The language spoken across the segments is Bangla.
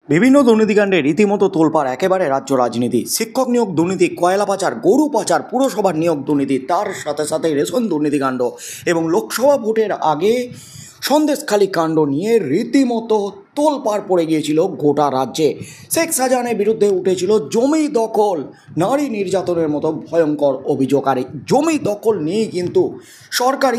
বিভিন্ন দুর্নীতিকাণ্ডে রীতিমতো তোলপাড় একেবারে রাজ্য রাজনীতি। শিক্ষক নিয়োগ দুর্নীতি, কয়লা পাচার, গরু পাচার, পুরসভার নিয়োগ দুর্নীতি, তার সাথে সাথে রেশন দুর্নীতিকাণ্ড এবং লোকসভা ভোটের আগে সন্দেশখালী কাণ্ড নিয়ে রীতিমতো তোলপাড় পড়ে গিয়েছিল গোটা রাজ্যে। শেখ শাহজাহানের বিরুদ্ধে উঠেছিল জমি দখল, নারী নির্যাতনের মতো ভয়ঙ্কর অভিযোগ। আর এই জমি দখল নিয়েই কিন্তু সরকারি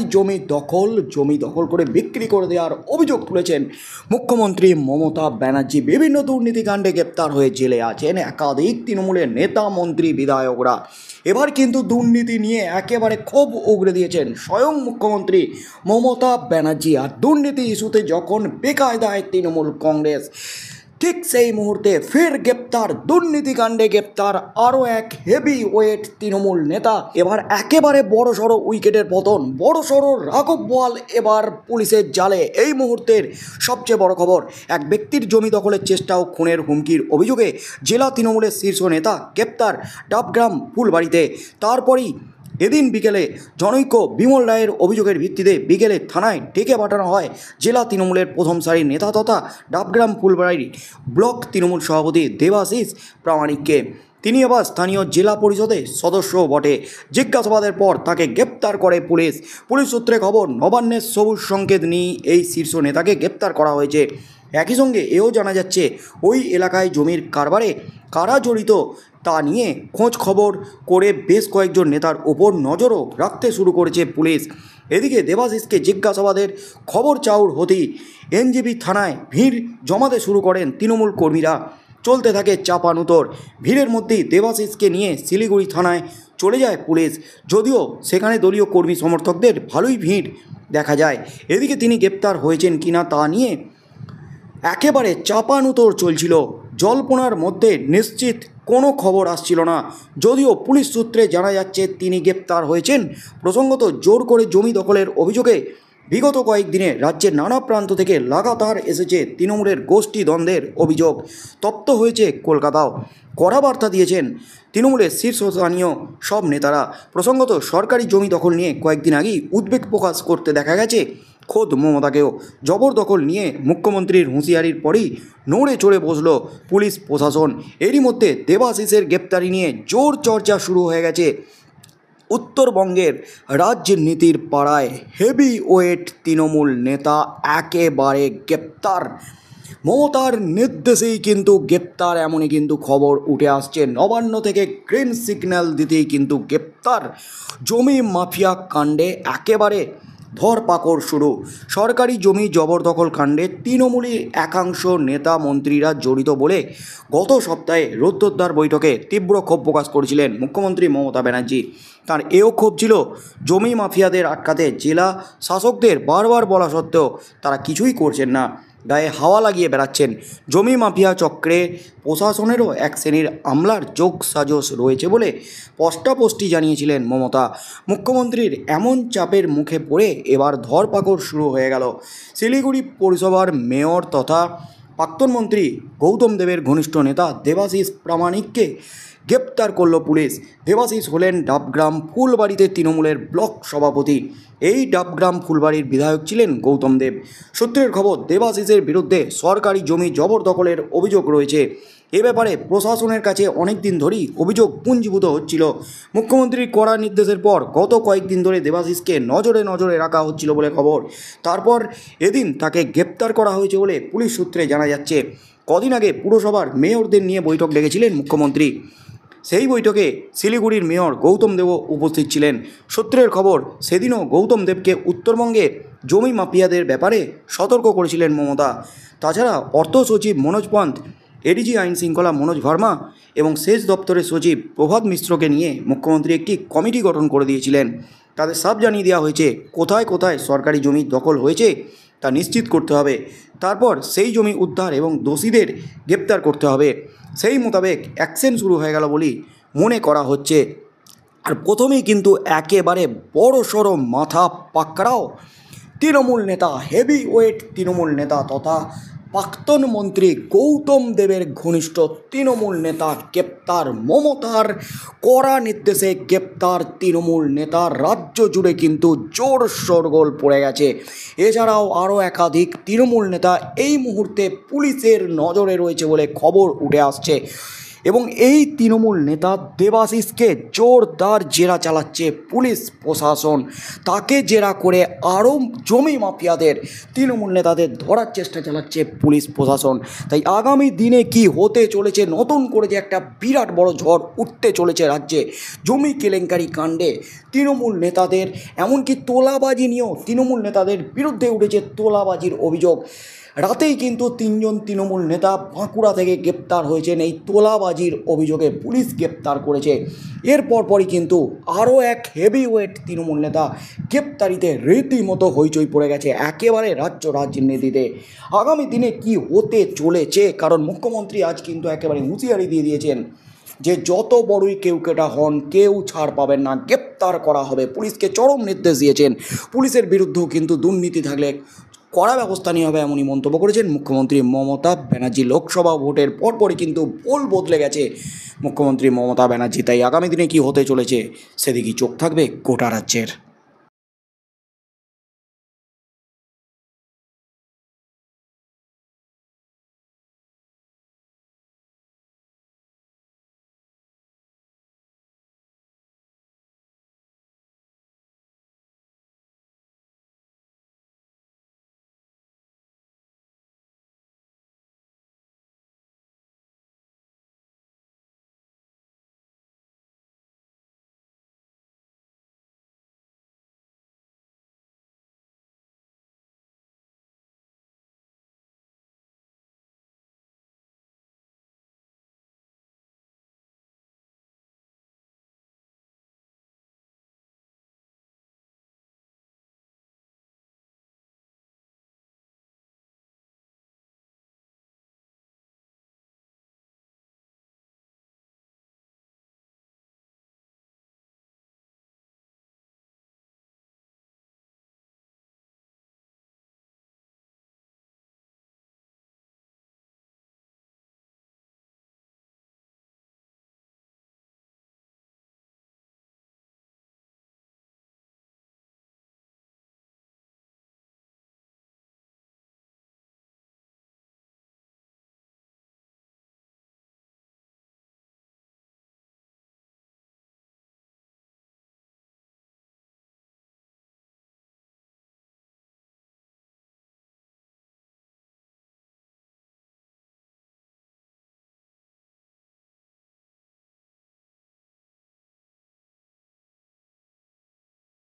জমি দখল করে বিক্রি করে দেওয়ার অভিযোগ তুলেছেন মুখ্যমন্ত্রী মমতা ব্যানার্জি। বিভিন্ন দুর্নীতিকাণ্ডে গ্রেপ্তার হয়ে জেলে আছেন একাধিক তৃণমূলের নেতা, মন্ত্রী, বিধায়করা। এবার কিন্তু দুর্নীতি নিয়ে একেবারে ক্ষোভ উগরে দিয়েছেন স্বয়ং মুখ্যমন্ত্রী মমতা ব্যানার্জি। আর দুর্নীতি ইস্যুতে যখন বেকায়দায় তৃণমূল কংগ্রেস, ঠিক সেই মুহূর্তে ফের গ্রেপ্তার, দুর্নীতিকাণ্ডে গ্রেপ্তার আরও এক হেভি ওয়েট তৃণমূল নেতা। এবার একেবারে বড়সড় উইকেটের পতন, বড়সড় রাঘব বোয়াল এবার পুলিশের জালে। এই মুহূর্তের সবচেয়ে বড় খবর, এক ব্যক্তির জমি দখলের চেষ্টা ও খুনের হুমকির অভিযোগে জেলা তৃণমূলের শীর্ষ নেতা গ্রেপ্তার ডাবগ্রাম ফুলবাড়িতে। তারপরই এদিন বিকেলে জনৈক বিমল রায়ের অভিযোগের ভিত্তিতে বিকেলে থানায় ডেকে পাঠানো হয় জেলা তৃণমূলের প্রথম সারির নেতা তথা ডাবগ্রাম ফুলবাড়ির ব্লক তৃণমূল সভাপতি দেবাশিস প্রামাণিককে। তিনি আবার স্থানীয় জেলা পরিষদের সদস্যও বটে। জিজ্ঞাসাবাদের পর তাকে গ্রেপ্তার করে পুলিশ। পুলিশ সূত্রে খবর, নবান্নের সবুজ সংকেত নিয়ে এই শীর্ষ নেতাকে গ্রেপ্তার করা হয়েছে। একই সঙ্গে এও জানা যাচ্ছে ওই এলাকায় জমির কারবারে কারা জড়িত তা নিয়ে খোঁজ খবর করে বেশ কয়েকজন নেতার ওপর নজরও রাখতে শুরু করেছে পুলিশ। এদিকে দেবাশিসকে জিজ্ঞাসাবাদের খবর চাউর হতেই এনজেপি থানায় ভিড় জমাতে শুরু করেন তৃণমূল কর্মীরা। চলতে থাকে চাপানুতর। ভিড়ের মধ্যেই দেবাশিসকে নিয়ে শিলিগুড়ি থানায় চলে যায় পুলিশ, যদিও সেখানে দলীয় কর্মী সমর্থকদের ভালোই ভিড় দেখা যায়। এদিকে তিনি গ্রেপ্তার হয়েছেন কিনা তা নিয়ে একেবারে চাপানুতর চলছিল। জল্পনার মধ্যে নিশ্চিত কোনো খবর আসছিল না, যদিও পুলিশ সূত্রে জানা যাচ্ছে তিনি গ্রেপ্তার হয়েছেন। প্রসঙ্গত, জোর করে জমি দখলের অভিযোগে বিগত কয়েকদিনে রাজ্যের নানা প্রান্ত থেকে লাগাতার এসেছে তৃণমূলের গোষ্ঠী দ্বন্দ্বের অভিযোগ। তপ্ত হয়েছে কলকাতাও। কড়া বার্তা দিয়েছেন তৃণমূলের শীর্ষস্থানীয় সব নেতারা। প্রসঙ্গত, সরকারি জমি দখল নিয়ে কয়েকদিন আগেই উদ্বেগ প্রকাশ করতে দেখা গেছে খোদ মমতাকেও। জবরদখল নিয়ে মুখ্যমন্ত্রীর হুঁশিয়ারির পরেই নড়ে চড়ে বসল পুলিশ প্রশাসন। এরই মধ্যে দেবাশিসের গ্রেপ্তারি নিয়ে জোর চর্চা শুরু হয়ে গেছে উত্তরবঙ্গের রাজনীতির পাড়ায়। হেভি ওয়েট তৃণমূল নেতা একেবারে গ্রেপ্তার, মমতার নির্দেশেই কিন্তু গ্রেপ্তার, এমনই কিন্তু খবর উঠে আসছে। নবান্ন থেকে গ্রিন সিগন্যাল দিতেই কিন্তু গ্রেপ্তার। জমি মাফিয়া কাণ্ডে একেবারে ধরপাকড় শুরু। সরকারি জমি জবরদখল কাণ্ডে তৃণমূলের একাংশ নেতা, মন্ত্রীরা জড়িত বলে গত সপ্তাহে রৌদ্রোদ্ধার বৈঠকে তীব্র ক্ষোভ প্রকাশ করেছিলেন মুখ্যমন্ত্রী মমতা ব্যানার্জি। তার এও ক্ষোভ ছিল জমি মাফিয়াদের আটকাতে জেলা শাসকদের বারবার বলা সত্ত্বেও তারা কিছুই করছেন না, গায়ে হাওয়া লাগিয়ে বেড়াচ্ছেন। জমি মাফিয়া চক্রে প্রশাসনেরও এক শ্রেণীর আমলার যোগ সাজস রয়েছে বলে স্পষ্টাস্পষ্টি জানিয়েছিলেন মমতা। মুখ্যমন্ত্রীর এমন চাপের মুখে পড়ে এবার ধরপাকড় শুরু হয়ে গেল। শিলিগুড়ি পৌরসভার মেয়র তথা প্রাক্তন মন্ত্রী গৌতম দেবের ঘনিষ্ঠ নেতা দেবাশিস প্রামাণিককে গ্রেপ্তার করল পুলিশ। দেবাশিস হলেন ডাবগ্রাম ফুলবাড়িতে তৃণমূলের ব্লক সভাপতি। এই ডাবগ্রাম ফুলবাড়ির বিধায়ক ছিলেন গৌতম দেব। সূত্রের খবর, দেবাশিসের বিরুদ্ধে সরকারি জমি জবরদখলের অভিযোগ রয়েছে। এ ব্যাপারে প্রশাসনের কাছে অনেক দিন ধরেই অভিযোগ পুঞ্জীভূত হচ্ছিল। মুখ্যমন্ত্রীর কড়া নির্দেশের পর গত কয়েকদিন ধরে দেবাশিসকে নজরে রাখা হচ্ছিল বলে খবর। তারপর এদিন তাকে গ্রেপ্তার করা হয়েছে বলে পুলিশ সূত্রে জানা যাচ্ছে। কদিন আগে পুরসভার মেয়রদের নিয়ে বৈঠক ডেকেছিলেন মুখ্যমন্ত্রী। সেই বৈঠকে শিলিগুড়ির মেয়র গৌতম দেবও উপস্থিত ছিলেন। সূত্রের খবর, সেদিনও গৌতম দেবকে উত্তরবঙ্গে জমি মাফিয়াদের ব্যাপারে সতর্ক করেছিলেন মমতা। তাছাড়া অর্থ সচিব মনোজ পন্থ, এডিজি আইন শৃঙ্খলা মনোজ ভার্মা এবং সেচ দপ্তরের সচিব প্রভাত মিশ্রকে নিয়ে মুখ্যমন্ত্রী একটি কমিটি গঠন করে দিয়েছিলেন। তাদের সব জানিয়ে দেওয়া হয়েছে কোথায় কোথায় সরকারি জমি দখল হয়েছে তা নিশ্চিত করতে হবে, তারপর সেই জমি উদ্ধার এবং দোষীদের গ্রেপ্তার করতে হবে। সেই মোতাবেক অ্যাকশন শুরু হয়ে গেল বলেই মনে করা হচ্ছে। আর প্রথমেই কিন্তু একেবারে বড়সড় মাথা পাকড়াও তৃণমূল নেতা, হেভি ওয়েট তৃণমূল নেতা তথা প্রাক্তন মন্ত্রী গৌতম দেবের ঘনিষ্ঠ তৃণমূল নেতা গ্রেপ্তার, মমতার কড়া নির্দেশে গ্রেপ্তার তৃণমূল নেতা। রাজ্য জুড়ে কিন্তু জোর শোরগোল পড়ে গেছে। এছাড়াও আরও একাধিক তৃণমূল নেতা এই মুহূর্তে পুলিশের নজরে রয়েছে বলে খবর উঠে আসছে এবং এই তৃণমূল নেতা দেবাশিসকে জোরদার জেরা চালাচ্ছে পুলিশ প্রশাসন। তাকে জেরা করে আরও জমি মাফিয়াদের, তৃণমূল নেতাদের ধরার চেষ্টা চালাচ্ছে পুলিশ প্রশাসন। তাই আগামী দিনে কি হতে চলেছে, নতুন করে যে একটা বিরাট বড় ঝড় উঠতে চলেছে রাজ্যে জমি কেলেঙ্কারি কাণ্ডে তৃণমূল নেতাদের, এমনকি তোলাবাজি নিয়েও তৃণমূল নেতাদের বিরুদ্ধে উঠেছে তোলাবাজির অভিযোগ। রাতেই কিন্তু 3 জন তৃণমূল নেতা বাঁকুড়া থেকে গ্রেপ্তার হয়েছেন এই তোলাবাজির অভিযোগে, পুলিশ গ্রেপ্তার করেছে। এর পরপরই কিন্তু আরও এক হেভিওয়েট তৃণমূল নেতা গ্রেপ্তারিতে রীতিমতো হইচই পড়ে গেছে একেবারে রাজ্য রাজনীতিতে। আগামী দিনে কি হতে চলেছে, কারণ মুখ্যমন্ত্রী আজ কিন্তু একেবারে হুঁশিয়ারি দিয়ে দিয়েছেন যে যত বড়ই কেউ কেটা হন কেউ ছাড় পাবেন না, গ্রেপ্তার করা হবে। পুলিশকে চরম নির্দেশ দিয়েছেন। পুলিশের বিরুদ্ধেও কিন্তু দুর্নীতি থাকলে কড়া ব্যবস্থা নেওয়া হবে, এমনই মন্তব্য করেছেন মুখ্যমন্ত্রী মমতা ব্যানার্জি। লোকসভা ভোটের পরপরই কিন্তু পোল বদলে গেছে মুখ্যমন্ত্রী মমতা ব্যানার্জি। তাই আগামী দিনে কি হতে চলেছে সেদিকেই চোখ থাকবে গোটা রাজ্যের।